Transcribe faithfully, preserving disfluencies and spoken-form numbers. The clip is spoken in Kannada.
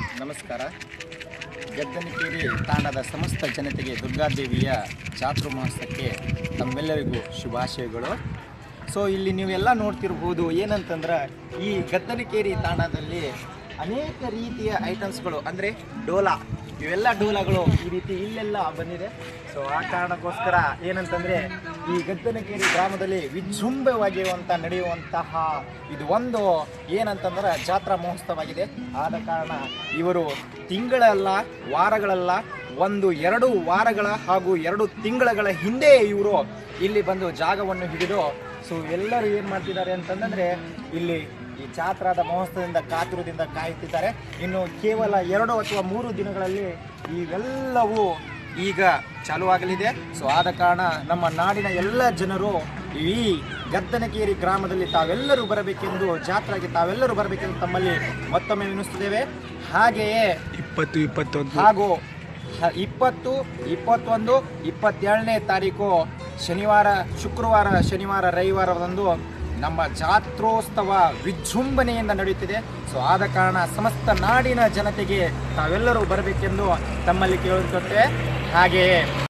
ನಮಸ್ಕಾರ. ಗದ್ದನಕೇರಿ ತಾಂಡದ ಸಮಸ್ತ ಜನತೆಗೆ ದುರ್ಗಾದೇವಿಯ ಜಾತ್ರಾ ಮಹೋತ್ಸವಕ್ಕೆ ತಮ್ಮೆಲ್ಲರಿಗೂ ಶುಭಾಶಯಗಳು. ಸೊ ಇಲ್ಲಿ ನೀವೆಲ್ಲ ನೋಡ್ತಿರ್ಬೋದು ಏನಂತಂದ್ರೆ ಈ ಗದ್ದನಕೇರಿ ತಾಂಡದಲ್ಲಿ ಅನೇಕ ರೀತಿಯ ಐಟಮ್ಸ್ಗಳು ಅಂದರೆ ಡೋಲಾ, ಇವೆಲ್ಲ ಡೋಲಾಗಳು ಈ ರೀತಿ ಇಲ್ಲೆಲ್ಲ ಬಂದಿದೆ. ಸೊ ಆ ಕಾರಣಕ್ಕೋಸ್ಕರ ಏನಂತಂದರೆ ಈ ಗದ್ದನಕೇರಿ ಗ್ರಾಮದಲ್ಲಿ ವಿಜೃಂಭವಾಗಿರುವಂಥ ನಡೆಯುವಂತಹ ಇದು ಒಂದು ಏನಂತಂದ್ರೆ ಜಾತ್ರಾ ಮಹೋತ್ಸವವಾಗಿದೆ. ಆದ ಕಾರಣ ಇವರು ತಿಂಗಳಲ್ಲ ವಾರಗಳಲ್ಲ ಒಂದು ಎರಡು ವಾರಗಳ ಹಾಗೂ ಎರಡು ತಿಂಗಳ ಹಿಂದೆ ಇವರು ಇಲ್ಲಿ ಬಂದು ಜಾಗವನ್ನು ಹಿಡಿದು ಸೊ ಎಲ್ಲರೂ ಏನು ಮಾಡ್ತಿದ್ದಾರೆ ಅಂತಂದರೆ ಇಲ್ಲಿ ಈ ಜಾತ್ರಾದ ಮಹೋತ್ಸವದಿಂದ ಕಾತುರದಿಂದ ಕಾಯುತ್ತಿದ್ದಾರೆ. ಇನ್ನು ಕೇವಲ ಎರಡು ಅಥವಾ ಮೂರು ದಿನಗಳಲ್ಲಿ ಇವೆಲ್ಲವೂ ಈಗ ಚಾಲುವಾಗಲಿದೆ. ಸೊ ಆದ ಕಾರಣ ನಮ್ಮ ನಾಡಿನ ಎಲ್ಲ ಜನರು ಈ ಗದ್ದನಕೇರಿ ಗ್ರಾಮದಲ್ಲಿ ತಾವೆಲ್ಲರೂ ಬರಬೇಕೆಂದು ಜಾತ್ರೆಗೆ ತಾವೆಲ್ಲರೂ ಬರಬೇಕೆಂದು ತಮ್ಮಲ್ಲಿ ಮತ್ತೊಮ್ಮೆ ವಿನಿಸುತ್ತಿದ್ದೇವೆ. ಹಾಗೆಯೇ ಇಪ್ಪತ್ತು ಇಪ್ಪತ್ತೊಂದು ಹಾಗೂ ಇಪ್ಪತ್ತು ಇಪ್ಪತ್ತೊಂದು ಇಪ್ಪತ್ತೇಳನೇ ತಾರೀಕು ಶನಿವಾರ ಶುಕ್ರವಾರ ಶನಿವಾರ ರವಿವಾರದಂದು ನಮ್ಮ ಜಾತ್ರೋತ್ಸವ ವಿಜೃಂಭಣೆಯಿಂದ ನಡೆಯುತ್ತಿದೆ. ಸೊ ಆದ ಕಾರಣ ಸಮಸ್ತ ನಾಡಿನ ಜನತೆಗೆ ತಾವೆಲ್ಲರೂ ಬರಬೇಕೆಂದು ತಮ್ಮಲ್ಲಿ ಕೇಳಿಕೊಳ್ಳುತ್ತೇವೆ. ಹಾಗೆಯೇ